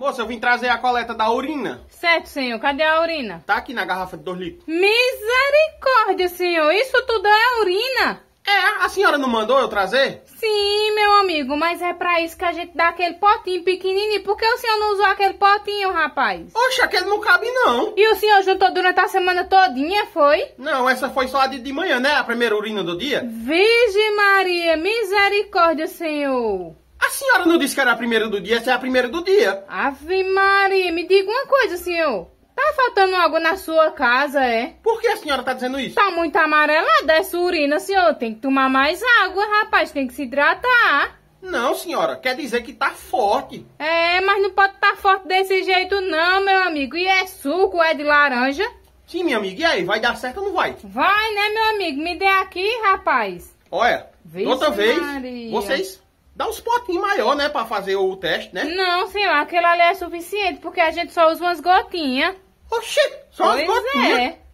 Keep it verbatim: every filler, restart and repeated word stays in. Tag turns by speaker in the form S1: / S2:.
S1: Moça, eu vim trazer a coleta da urina.
S2: Certo, senhor. Cadê a urina?
S1: Tá aqui na garrafa de dois litros.
S2: Misericórdia, senhor. Isso tudo é urina?
S1: É, a senhora não mandou eu trazer?
S2: Sim, meu amigo, mas é pra isso que a gente dá aquele potinho pequenininho. Por que o senhor não usou aquele potinho, rapaz?
S1: Oxe, aquele não cabe não.
S2: E o senhor juntou durante a semana todinha, foi?
S1: Não, essa foi só a de, de manhã, né? A primeira urina do dia.
S2: Virgem Maria, misericórdia, senhor.
S1: A senhora não disse que era a primeira do dia, essa é a primeira do dia.
S2: Ave Maria, me diga uma coisa, senhor. Tá faltando algo na sua casa, é?
S1: Por que a senhora tá dizendo isso?
S2: Tá muito amarelada essa urina, senhor. Tem que tomar mais água, rapaz. Tem que se hidratar.
S1: Não, senhora. Quer dizer que tá forte.
S2: É, mas não pode estar forte desse jeito não, meu amigo. E é suco, é de laranja?
S1: Sim, minha amiga. E aí, vai dar certo ou não vai?
S2: Vai, né, meu amigo? Me dê aqui, rapaz.
S1: Olha,
S2: Vixe
S1: outra vez,
S2: Maria.
S1: vocês dão uns potinhos maior, né? Pra fazer o teste, né?
S2: Não, senhor. Aquele ali é suficiente, porque a gente só usa umas gotinhas.
S1: Oxê, só as
S2: Pois
S1: gotinhas.
S2: é.